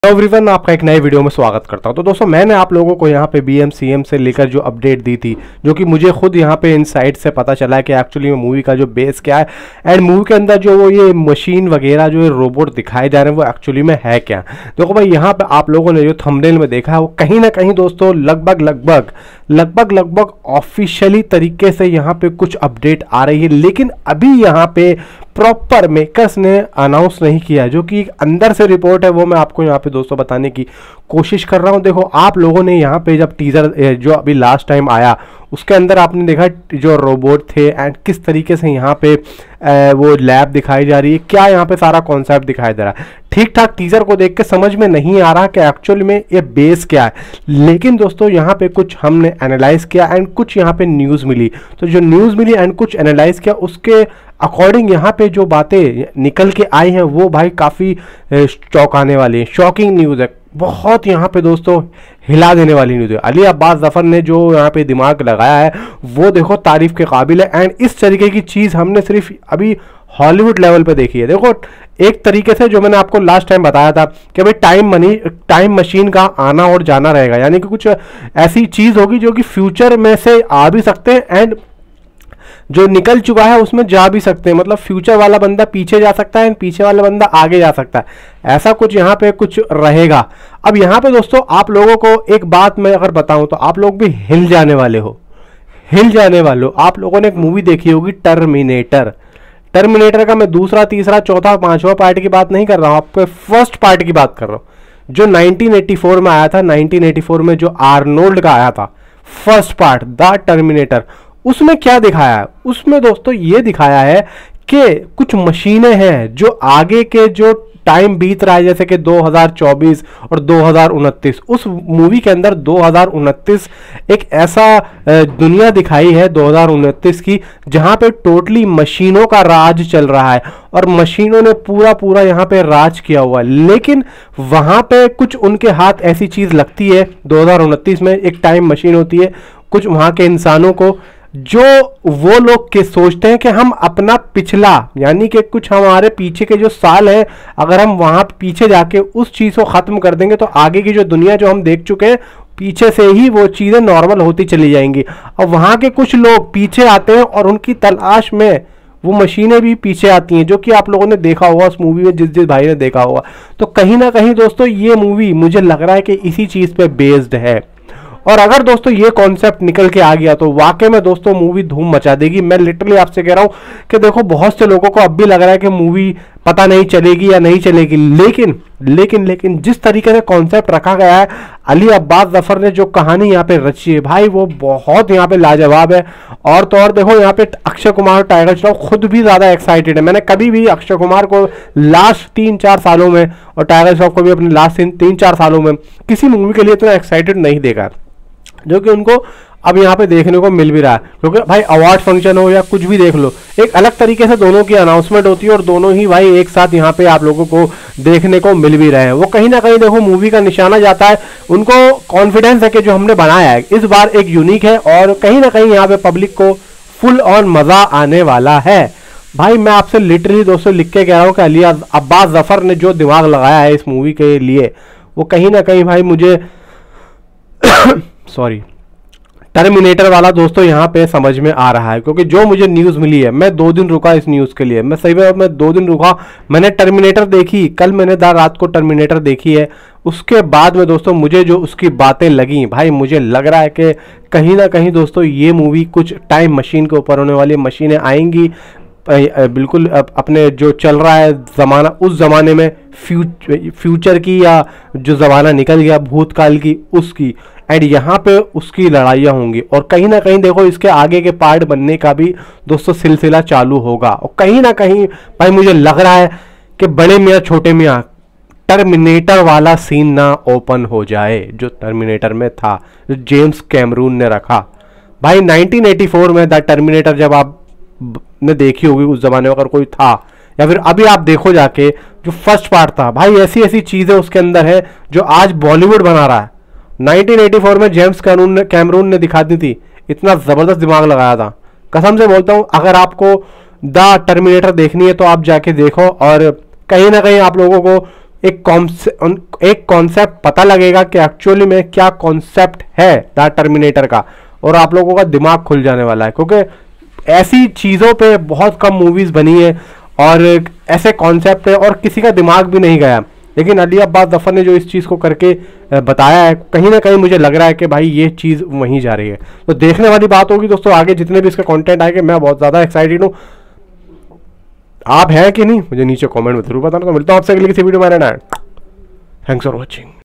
Hello everyone, आपका एक नए वीडियो में स्वागत करता हूं। तो दोस्तों, मैंने आप लोगों को यहां पे BMCM से लेकर जो अपडेट दी थी, जो कि मुझे खुद यहां पे इनसाइट से पता चला है कि एक्चुअली में मूवी का जो बेस क्या है एंड मूवी के अंदर जो वो ये मशीन वगैरह जो रोबोट दिखाए जा रहे हैं वो एक्चुअली में है क्या। देखो भाई, यहाँ पे आप लोगों ने जो थंबनेल में देखा है वो कहीं ना कहीं दोस्तों लगभग ऑफिशियली तरीके से यहाँ पे कुछ अपडेट आ रही है, लेकिन अभी यहाँ पे प्रॉपर मेकर्स ने अनाउंस नहीं किया। जो कि अंदर से रिपोर्ट है वो मैं आपको यहाँ पे दोस्तों बताने की कोशिश कर रहा हूँ। देखो, आप लोगों ने यहाँ पे जब टीजर जो अभी लास्ट टाइम आया उसके अंदर आपने देखा जो रोबोट थे एंड किस तरीके से यहाँ पे वो लैब दिखाई जा रही है, क्या यहाँ पे सारा कॉन्सेप्ट दिखाई दे रहा है। ठीक ठाक टीजर को देख के समझ में नहीं आ रहा कि एक्चुअल में ये बेस क्या है, लेकिन दोस्तों यहाँ पे कुछ हमने एनालाइज किया एंड कुछ यहाँ पे न्यूज़ मिली। तो जो न्यूज़ मिली एंड कुछ एनालाइज किया उसके अकॉर्डिंग यहाँ पे जो बातें निकल के आई हैं वो भाई काफ़ी चौंकाने वाली है, शॉकिंग न्यूज़ है, बहुत यहाँ पे दोस्तों हिला देने वाली न्यूज़ है। अली अब्बास ज़फ़र ने जो यहाँ पे दिमाग लगाया है वो देखो तारीफ़ के काबिल है एंड इस तरीके की चीज़ हमने सिर्फ अभी हॉलीवुड लेवल पे देखी है। देखो, एक तरीके से जो मैंने आपको लास्ट टाइम बताया था कि भाई टाइम मशीन का आना और जाना रहेगा, यानी कि कुछ ऐसी चीज़ होगी जो कि फ्यूचर में से आ भी सकते हैं एंड जो निकल चुका है उसमें जा भी सकते हैं। मतलब फ्यूचर वाला बंदा पीछे जा सकता है, पीछे वाला बंदा आगे जा सकता है, ऐसा कुछ यहाँ पे कुछ रहेगा। अब यहाँ पे दोस्तों आप लोगों को एक बात मैं अगर बताऊं तो आप लोग भी हिल जाने वाले हो। आप लोगों ने एक मूवी देखी होगी टर्मिनेटर का मैं दूसरा, तीसरा, चौथा, पांचवा पार्ट की बात नहीं कर रहा हूं, आपके फर्स्ट पार्ट की बात कर रहा हूं जो 1984 में आया था। 1984 में जो आर्नोल्ड का आया था फर्स्ट पार्ट द टर्मिनेटर, उसमें क्या दिखाया है? उसमें दोस्तों ये दिखाया है कि कुछ मशीनें हैं जो आगे के जो टाइम बीत रहा है, जैसे कि 2024 और 2029, उस मूवी के अंदर 2029 एक ऐसा दुनिया दिखाई है 2029 की जहां पे टोटली मशीनों का राज चल रहा है और मशीनों ने पूरा यहाँ पे राज किया हुआ है। लेकिन वहां पे कुछ उनके हाथ ऐसी चीज लगती है 2029 में, एक टाइम मशीन होती है कुछ वहां के इंसानों को, जो वो लोग के सोचते हैं कि हम अपना पिछला, यानी कि कुछ हमारे पीछे के जो साल हैं, अगर हम वहां पीछे जाके उस चीज को खत्म कर देंगे तो आगे की जो दुनिया जो हम देख चुके हैं पीछे से ही वो चीजें नॉर्मल होती चली जाएंगी। और वहां के कुछ लोग पीछे आते हैं और उनकी तलाश में वो मशीनें भी पीछे आती हैं, जो कि आप लोगों ने देखा होगा उस मूवी में, जिस भाई ने देखा होगा। तो कहीं ना कहीं दोस्तों ये मूवी मुझे लग रहा है कि इसी चीज पे बेस्ड है। और अगर दोस्तों ये कॉन्सेप्ट निकल के आ गया तो वाकई में दोस्तों मूवी धूम मचा देगी। मैं लिटरली आपसे कह रहा हूं कि देखो, बहुत से लोगों को अब भी लग रहा है कि मूवी पता नहीं चलेगी या नहीं चलेगी, लेकिन जिस तरीके से कॉन्सेप्ट रखा गया है, अली अब्बास ज़फ़र ने जो कहानी यहाँ पे रची है भाई वो बहुत यहाँ पे लाजवाब है। और तो और देखो, यहाँ पे अक्षय कुमार और टाइगर श्रॉफ खुद भी ज्यादा एक्साइटेड है। मैंने कभी भी अक्षय कुमार को लास्ट 3-4 सालों में और टाइगर श्रॉफ को भी अपने लास्ट 3-4 सालों में किसी मूवी के लिए इतना एक्साइटेड नहीं देखा, जो कि उनको अब यहाँ पे देखने को मिल भी रहा है। क्योंकि भाई अवार्ड फंक्शन हो या कुछ भी देख लो, एक अलग तरीके से दोनों की अनाउंसमेंट होती है और दोनों ही भाई एक साथ यहाँ पे आप लोगों को देखने को मिल भी रहे हैं। वो कहीं ना कहीं देखो मूवी का निशाना जाता है, उनको कॉन्फिडेंस है कि जो हमने बनाया है इस बार एक यूनिक है और कहीं ना कहीं यहाँ पे पब्लिक को फुल ऑन मजा आने वाला है। भाई मैं आपसे लिटरली दोस्तों लिख के कह रहा हूँ कि अली अब्बास ज़फ़र ने जो दिमाग लगाया है इस मूवी के लिए, वो कहीं ना कहीं भाई मुझे सॉरी टर्मिनेटर वाला दोस्तों यहाँ पे समझ में आ रहा है। क्योंकि जो मुझे न्यूज़ मिली है, मैं 2 दिन रुका इस न्यूज़ के लिए, मैं सही में मैं 2 दिन रुका। मैंने टर्मिनेटर देखी, कल मैंने रात को टर्मिनेटर देखी है। उसके बाद में दोस्तों मुझे जो उसकी बातें लगी भाई, मुझे लग रहा है कि कहीं ना कहीं दोस्तों ये मूवी कुछ टाइम मशीन के ऊपर होने वाली, मशीनें आएंगी बिल्कुल अपने जो चल रहा है ज़माना, उस ज़माने में फ्यूचर की या जो ज़माना निकल गया भूतकाल की उसकी, एंड यहाँ पे उसकी लड़ाइयाँ होंगी। और कहीं ना कहीं देखो इसके आगे के पार्ट बनने का भी दोस्तों सिलसिला चालू होगा। और कहीं ना कहीं भाई मुझे लग रहा है कि बड़े मियाँ छोटे मियाँ टर्मिनेटर वाला सीन ना ओपन हो जाए जो टर्मिनेटर में था, जो जेम्स कैमरून ने रखा। भाई 1984 में द टर्मिनेटर जब आप ने देखी होगी, उस जमाने में अगर कोई था या फिर अभी आप देखो जाके, जो फर्स्ट पार्ट था भाई ऐसी ऐसी चीजें उसके अंदर है जो आज बॉलीवुड बना रहा है। 1984 में जेम्स कैमरून ने दिखा दी थी, इतना जबरदस्त दिमाग लगाया था। कसम से बोलता हूं, अगर आपको द टर्मिनेटर देखनी है तो आप जाके देखो और कहीं ना कहीं आप लोगों को एक कॉन्सेप्ट पता लगेगा कि एक्चुअली में क्या कॉन्सेप्ट है द टर्मिनेटर का, और आप लोगों का दिमाग खुल जाने वाला है, क्योंकि ऐसी चीज़ों पे बहुत कम मूवीज़ बनी है और ऐसे कॉन्सेप्ट है और किसी का दिमाग भी नहीं गया। लेकिन अली अब्बास ज़फ़र ने जो इस चीज़ को करके बताया है, कहीं ना कहीं मुझे लग रहा है कि भाई ये चीज़ वहीं जा रही है। तो देखने वाली बात होगी दोस्तों, आगे जितने भी इसके कंटेंट आएंगे। मैं बहुत ज़्यादा एक्साइटेड हूँ, आप हैं कि नहीं मुझे नीचे कमेंट में जरूर बताना। तो मिलता हूँ आपसे अगली किसी वीडियो में। Thanks for watching.